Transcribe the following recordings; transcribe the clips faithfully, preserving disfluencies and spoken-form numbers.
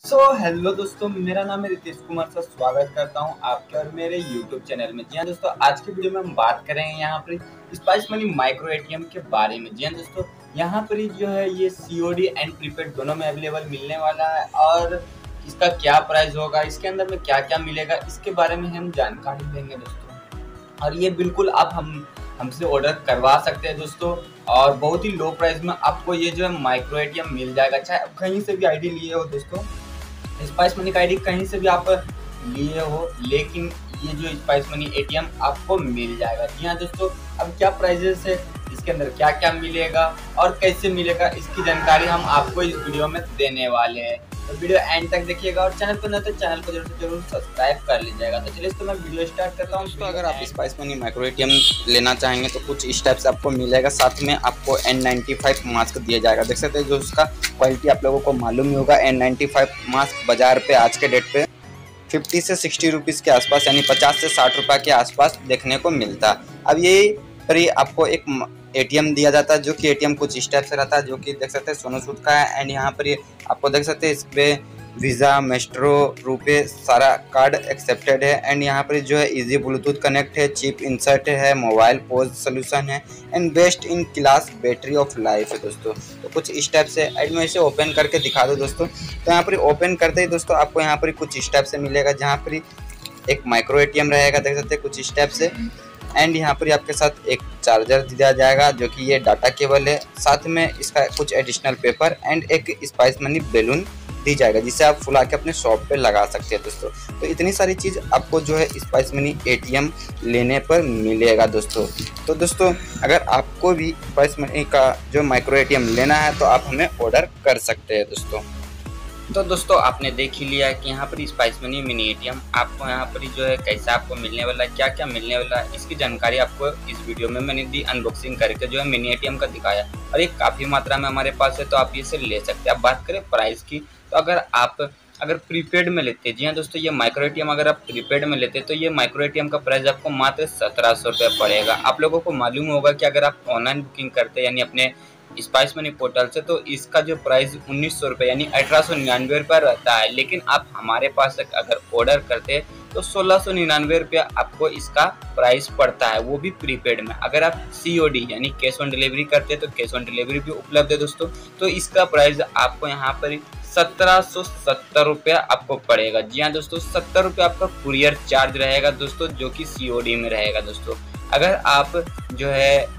सो so, hello दोस्तों, मेरा नाम है रितेश कुमार सर। स्वागत करता हूं आपके और मेरे यूट्यूब चैनल में। जी हाँ दोस्तों, आज की वीडियो में हम बात करेंगे यहाँ पर स्पाइस मनी माइक्रो एटीएम के बारे में। जी हाँ दोस्तों, यहाँ पर जो है ये सीओडी एंड प्रीपेड दोनों में अवेलेबल मिलने वाला है और इसका क्या प्राइस होगा, इसके अंदर में क्या क्या मिलेगा, इसके बारे में हम जानकारी देंगे दोस्तों। और ये बिल्कुल आप हम हमसे ऑर्डर करवा सकते हैं दोस्तों, और बहुत ही लो प्राइस में आपको ये जो है माइक्रो एटीएम मिल जाएगा। चाहे आप कहीं से भी आईडी लिए हो दोस्तों, स्पाइस मनी का आईडी कहीं से भी आप लिए हो, लेकिन ये जो स्पाइस मनी एटीएम आपको मिल जाएगा। जी हाँ दोस्तों, अब क्या प्राइजेस है, इसके अंदर क्या क्या मिलेगा और कैसे मिलेगा, इसकी जानकारी हम आपको इस वीडियो में देने वाले हैं। तो वीडियो एंड तक देखिएगा और चैनल पर न तो चैनल को जरूर से जरूर सब्सक्राइब कर लीजिएगा। तो चलिए तो मैं वीडियो स्टार्ट करता हूँ। तो अगर आप स्पाइस मनी माइक्रो एटीएम लेना चाहेंगे तो कुछ इस टाइप से आपको मिलेगा। साथ में आपको एन नाइन्टी फाइव मास्क दिया जाएगा। देख सकते हैं जो उसका क्वालिटी आप लोगों को मालूम ही होगा। एन नाइन्टी फाइव मास्क बाजार पे आज के डेट पे फिफ्टी से सिक्सटी रुपीज़ के आसपास, यानी पचास से साठ रुपये के आसपास देखने को मिलता। अब ये पर आपको एक एटीएम दिया जाता है, जो कि एटीएम कुछ इस टाइप से रहता है, जो कि देख सकते हैं सोनू सूद का है। एंड यहाँ पर ये आपको देख सकते हैं इस पर वीज़ा, मेस्ट्रो, रुपे सारा कार्ड एक्सेप्टेड है। एंड यहाँ पर जो है इजी ब्लूटूथ कनेक्ट है, चिप इंसर्ट है, मोबाइल पोज सोल्यूशन है and best in class battery of life है दोस्तों। तो कुछ इस टाइप से एड में इसे ओपन करके दिखा दो दोस्तों। तो यहाँ पर ओपन करते ही दोस्तों आपको यहाँ पर कुछ इस टाइप से मिलेगा, जहाँ पर एक माइक्रो एटीएम रहेगा। देख सकते हैं कुछ इस टाइप से। एंड यहाँ पर आपके साथ एक चार्जर दिया जाएगा, जो कि ये डाटा केबल है। साथ में इसका कुछ एडिशनल पेपर एंड एक स्पाइस मनी बैलून दी जाएगा, जिसे आप फुला के अपने शॉप पे लगा सकते हैं दोस्तों। तो इतनी सारी चीज़ आपको जो है स्पाइस मनी एटीएम लेने पर मिलेगा दोस्तों। तो दोस्तों अगर आपको भी स्पाइस मनी का जो माइक्रो एटीएम लेना है तो आप हमें ऑर्डर कर सकते हैं दोस्तों। तो दोस्तों आपने देख ही लिया है कि यहाँ पर स्पाइस मनी मिनी एटीएम आपको यहाँ पर जो है कैसा आपको मिलने वाला है, क्या क्या मिलने वाला है, इसकी जानकारी आपको इस वीडियो में मैंने दी। अनबॉक्सिंग करके जो है मिनी एटीएम का दिखाया और ये काफ़ी मात्रा में हमारे पास है, तो आप इसे ले सकते हैं। अब बात करें प्राइस की, तो अगर आप अगर प्रीपेड में लेते हैं, जी हाँ दोस्तों, ये माइक्रो एटीएम अगर आप प्रीपेड में लेते हैं तो ये माइक्रो एटीएम का प्राइस आपको मात्र सत्रह सौ रुपये पड़ेगा। आप लोगों को मालूम होगा कि अगर आप ऑनलाइन बुकिंग करते हैं यानी अपने स्पाइस मनी पोर्टल से, तो इसका जो प्राइस उन्नीस सौ रुपये यानी अठारह सौ निन्यानवे रुपये रहता है। लेकिन आप हमारे पास अगर ऑर्डर करते हैं तो सोलह सौ निन्यानवे रुपये आपको इसका प्राइस पड़ता है, वो भी प्रीपेड में। अगर आप सीओडी यानी कैश ऑन डिलीवरी करते हैं तो कैश ऑन डिलीवरी भी उपलब्ध है दोस्तों। तो इसका प्राइस आपको यहाँ पर सत्रह सौ सत्तर रुपया आपको पड़ेगा। जी हाँ दोस्तों, सत्तर रुपये आपका कुरियर चार्ज रहेगा दोस्तों, जो कि सीओडी में रहेगा दोस्तों। अगर आप जो है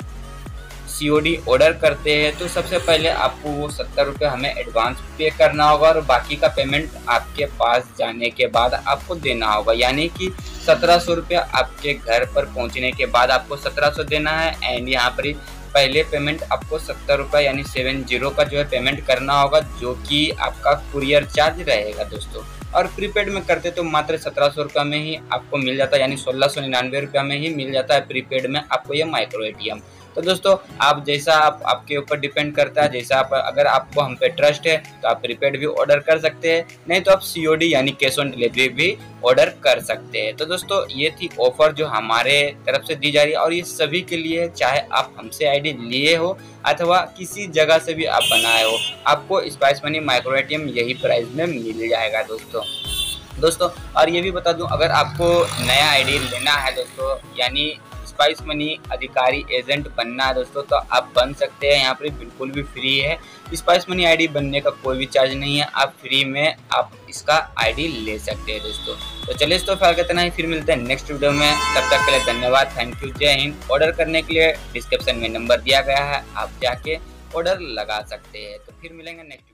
सीओडी ऑर्डर करते हैं तो सबसे पहले आपको वो सत्तर रुपये हमें एडवांस पे करना होगा और बाकी का पेमेंट आपके पास जाने के बाद आपको देना होगा। यानी कि सत्रह सौ रुपया आपके घर पर पहुंचने के बाद आपको सत्रह सौ देना है। एंड यहाँ पर पहले पेमेंट आपको सत्तर रुपये यानी सेवन जीरो का जो है पेमेंट करना होगा, जो कि आपका कुरियर चार्ज रहेगा दोस्तों। और प्रीपेड में करते तो मात्र सत्रह सौ रुपये में ही आपको मिल जाता है, यानी सोलह सौ निन्यानवे रुपये में ही मिल जाता है प्रीपेड में आपको ये माइक्रो एटीएम। तो दोस्तों आप जैसा आप आपके ऊपर डिपेंड करता है, जैसा आप अगर आपको हम पे ट्रस्ट है तो आप प्रीपेड भी ऑर्डर कर सकते हैं, नहीं तो आप सीओडी यानी कैश ऑन डिलीवरी भी ऑर्डर कर सकते हैं। तो दोस्तों ये थी ऑफर जो हमारे तरफ से दी जा रही है और ये सभी के लिए, चाहे आप हमसे आईडी लिए हो अथवा किसी जगह से भी आप बनाए हो, आपको स्पाइस मनी माइक्रो एटीएम यही प्राइस में मिल जाएगा दोस्तों। दोस्तों और ये भी बता दूं, अगर आपको नया आईडी लेना है दोस्तों, यानी स्पाइस मनी अधिकारी एजेंट बनना है दोस्तों, तो आप बन सकते हैं। यहाँ पर बिल्कुल भी फ्री है। स्पाइस मनी आईडी बनने का कोई भी चार्ज नहीं है, आप फ्री में आप इसका आईडी ले सकते हैं दोस्तों। तो चलिए तो फिर कितना ही फिर मिलते हैं नेक्स्ट वीडियो में। तब तक के लिए धन्यवाद, थैंक यू, जय हिंद। ऑर्डर करने के लिए डिस्क्रिप्शन में नंबर दिया गया है, आप जाके ऑर्डर लगा सकते हैं। तो फिर मिलेंगे नेक्स्ट